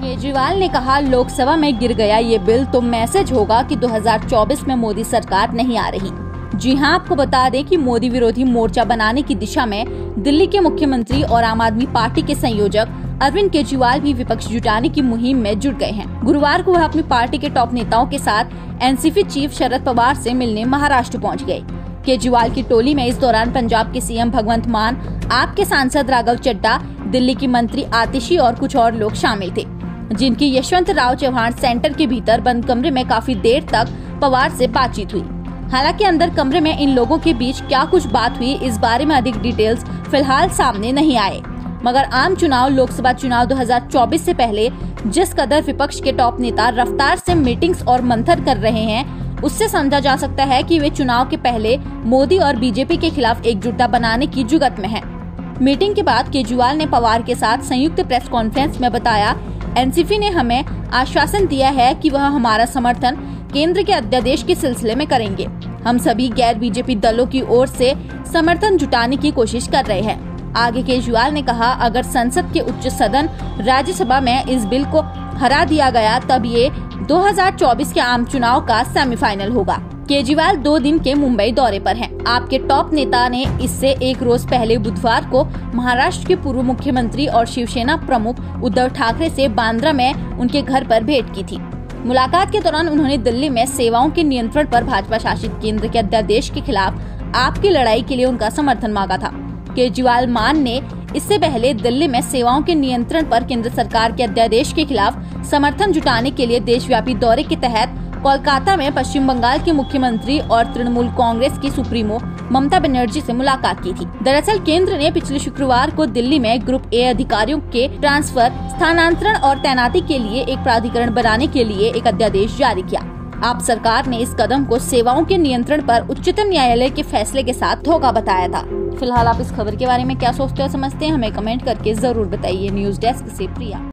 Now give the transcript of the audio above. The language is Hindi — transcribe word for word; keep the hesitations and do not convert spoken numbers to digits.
केजरीवाल ने कहा, लोकसभा में गिर गया ये बिल तो मैसेज होगा कि दो हज़ार चौबीस में मोदी सरकार नहीं आ रही। जी हां, आपको बता दें कि मोदी विरोधी मोर्चा बनाने की दिशा में दिल्ली के मुख्यमंत्री और आम आदमी पार्टी के संयोजक अरविंद केजरीवाल भी विपक्ष जुटाने की मुहिम में जुट गए हैं। गुरुवार को वह अपनी पार्टी के टॉप नेताओं के साथ एनसीपी चीफ शरद पवार से मिलने महाराष्ट्र पहुंच गए। केजरीवाल की टोली में इस दौरान पंजाब के सीएम भगवंत मान, आप के सांसद राघव चड्ढा, दिल्ली की मंत्री आतिशी और कुछ और लोग शामिल थे, जिनकी यशवंत राव चौहान सेंटर के भीतर बंद कमरे में काफी देर तक पवार से बातचीत हुई। हालांकि अंदर कमरे में इन लोगों के बीच क्या कुछ बात हुई, इस बारे में अधिक डिटेल्स फिलहाल सामने नहीं आए। मगर आम चुनाव लोकसभा चुनाव दो हज़ार चौबीस से पहले जिस कदर विपक्ष के टॉप नेता रफ्तार से मीटिंग्स और मंथन कर रहे हैं, उससे समझा जा सकता है कि वे चुनाव के पहले मोदी और बीजेपी के खिलाफ एकजुटता बनाने की जुगत में हैं। मीटिंग के बाद केजरीवाल ने पवार के साथ संयुक्त प्रेस कॉन्फ्रेंस में बताया, एनसीपी ने हमें आश्वासन दिया है कि वह हमारा समर्थन केंद्र के अध्यादेश के सिलसिले में करेंगे। हम सभी गैर बीजेपी दलों की ओर से समर्थन जुटाने की कोशिश कर रहे हैं। आगे केजरीवाल ने कहा, अगर संसद के उच्च सदन राज्यसभा में इस बिल को हरा दिया गया तब ये दो हज़ार चौबीस के आम चुनाव का सेमीफाइनल होगा। केजरीवाल दो दिन के मुंबई दौरे पर हैं। आपके टॉप नेता ने इससे एक रोज पहले बुधवार को महाराष्ट्र के पूर्व मुख्यमंत्री और शिवसेना प्रमुख उद्धव ठाकरे से बांद्रा में उनके घर पर भेंट की थी। मुलाकात के दौरान उन्होंने दिल्ली में सेवाओं के नियंत्रण पर भाजपा शासित केंद्र के अध्यादेश के खिलाफ आपकी लड़ाई के लिए उनका समर्थन मांगा था। केजरीवाल मान ने इससे पहले दिल्ली में सेवाओं के नियंत्रण पर केंद्र सरकार के अध्यादेश के खिलाफ समर्थन जुटाने के लिए देशव्यापी दौरे के तहत कोलकाता में पश्चिम बंगाल के मुख्यमंत्री और तृणमूल कांग्रेस की सुप्रीमो ममता बनर्जी से मुलाकात की थी। दरअसल केंद्र ने पिछले शुक्रवार को दिल्ली में ग्रुप ए अधिकारियों के ट्रांसफर, स्थानांतरण और तैनाती के लिए एक प्राधिकरण बनाने के लिए एक अध्यादेश जारी किया। आप सरकार ने इस कदम को सेवाओं के नियंत्रण पर उच्चतम न्यायालय के फैसले के साथ धोखा बताया था। फिलहाल आप इस खबर के बारे में क्या सोचते हो, समझते हैं, हमें कमेंट करके जरूर बताइए। न्यूज डेस्क से प्रिया।